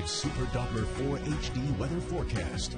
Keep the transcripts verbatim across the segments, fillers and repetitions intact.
live Super Doppler four H D weather forecast.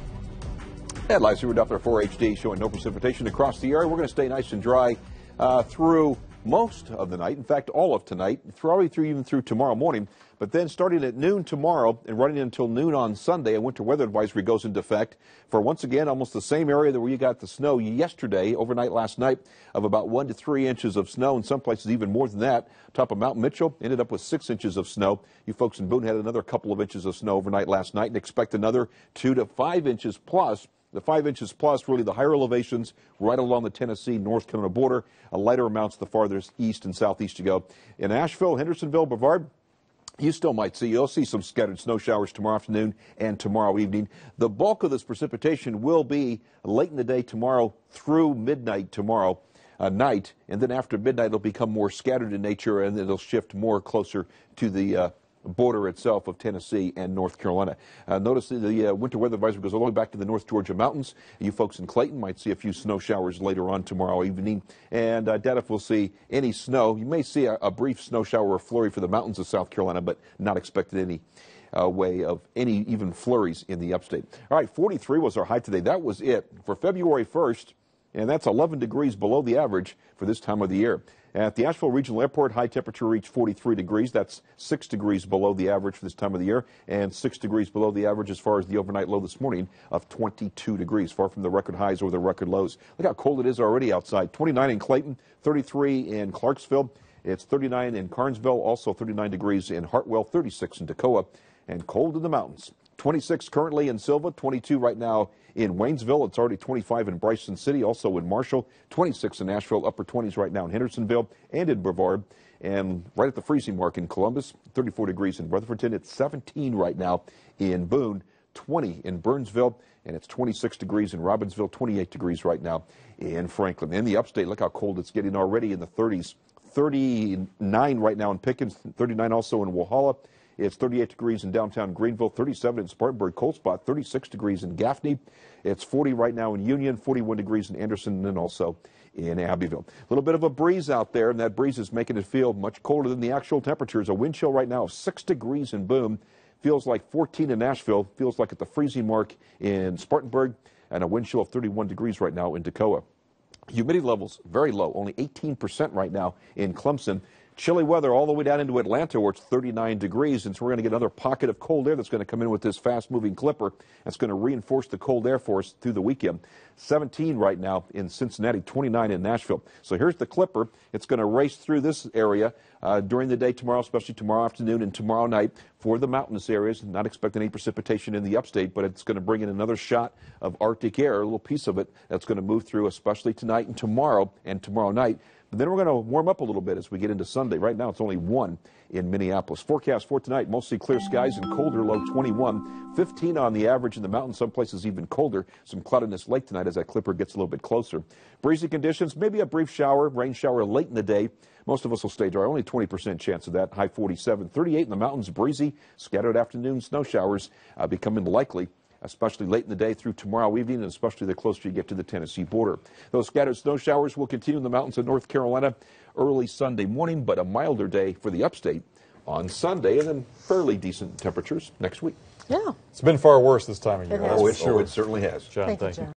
And live Super Doppler four H D showing no precipitation across the area. We're going to stay nice and dry uh, through most of the night. In fact, all of tonight, probably through even through tomorrow morning. But then starting at noon tomorrow and running until noon on Sunday, a winter weather advisory goes into effect for once again almost the same area that where you got the snow yesterday, overnight last night, of about one to three inches of snow. In some places even more than that. Top of Mount Mitchell ended up with six inches of snow. You folks in Boone had another couple of inches of snow overnight last night and expect another two to five inches plus. The five inches plus, really the higher elevations right along the Tennessee North Carolina border, a lighter amounts the farthest east and southeast you go. In Asheville, Hendersonville, Brevard, you still might see, you'll see some scattered snow showers tomorrow afternoon and tomorrow evening. The bulk of this precipitation will be late in the day tomorrow through midnight tomorrow uh, night, and then after midnight it'll become more scattered in nature and it'll shift more closer to the uh, border itself of Tennessee and North Carolina. Uh, notice the, the uh, winter weather advisory goes all the way back to the North Georgia mountains. You folks in Clayton might see a few snow showers later on tomorrow evening, and I doubt if we'll see any snow. You may see a, a brief snow shower or flurry for the mountains of South Carolina, but not expected any uh, way of any even flurries in the upstate. All right, forty-three was our high today. That was it for February first, and that's eleven degrees below the average for this time of the year. At the Asheville Regional Airport, high temperature reached forty-three degrees. That's six degrees below the average for this time of the year, and six degrees below the average as far as the overnight low this morning of twenty-two degrees, far from the record highs or the record lows. Look how cold it is already outside. twenty-nine in Clayton, thirty-three in Clarksville. It's thirty-nine in Carnesville, also thirty-nine degrees in Hartwell, thirty-six in Toccoa, and cold in the mountains. twenty-six currently in Silva, twenty-two right now in Waynesville. It's already twenty-five in Bryson City, also in Marshall, twenty-six in Asheville, upper twenties right now in Hendersonville and in Brevard, and right at the freezing mark in Columbus, thirty-four degrees in Rutherfordton. It's seventeen right now in Boone, twenty in Burnsville, and it's twenty-six degrees in Robbinsville, twenty-eight degrees right now in Franklin. In the upstate, look how cold it's getting already in the thirties. thirty-nine right now in Pickens, thirty-nine also in Walhalla. It's thirty-eight degrees in downtown Greenville, thirty-seven in Spartanburg, cold spot, thirty-six degrees in Gaffney. It's forty right now in Union, forty-one degrees in Anderson, and also in Abbeville. A little bit of a breeze out there, and that breeze is making it feel much colder than the actual temperatures. A wind chill right now of six degrees in Boone, feels like fourteen in Nashville, feels like at the freezing mark in Spartanburg, and a wind chill of thirty-one degrees right now in Toccoa. Humidity levels very low, only eighteen percent right now in Clemson. Chilly weather all the way down into Atlanta where it's thirty-nine degrees, and so we're going to get another pocket of cold air that's going to come in with this fast-moving clipper. That's going to reinforce the cold air for us through the weekend. seventeen right now in Cincinnati, twenty-nine in Nashville. So here's the clipper. It's going to race through this area uh, during the day tomorrow, especially tomorrow afternoon and tomorrow night for the mountainous areas. Not expecting any precipitation in the upstate, but it's going to bring in another shot of Arctic air, a little piece of it that's going to move through, especially tonight and tomorrow and tomorrow night. But then we're going to warm up a little bit as we get into Sunday. Right now, it's only one in Minneapolis. Forecast for tonight, mostly clear skies and colder, low twenty-one. fifteen on the average in the mountains, some places even colder. Some cloudiness late tonight as that clipper gets a little bit closer. Breezy conditions, maybe a brief shower, rain shower late in the day. Most of us will stay dry, only twenty percent chance of that. High forty-seven, thirty-eight in the mountains, breezy. Scattered afternoon snow showers uh, becoming likely, especially late in the day through tomorrow evening, and especially the closer you get to the Tennessee border. Those scattered snow showers will continue in the mountains of North Carolina early Sunday morning, but a milder day for the upstate on Sunday, and then fairly decent temperatures next week. Yeah. It's been far worse this time of year. It has. Oh, it, sure, it certainly has. John, thank, thank you, you. John.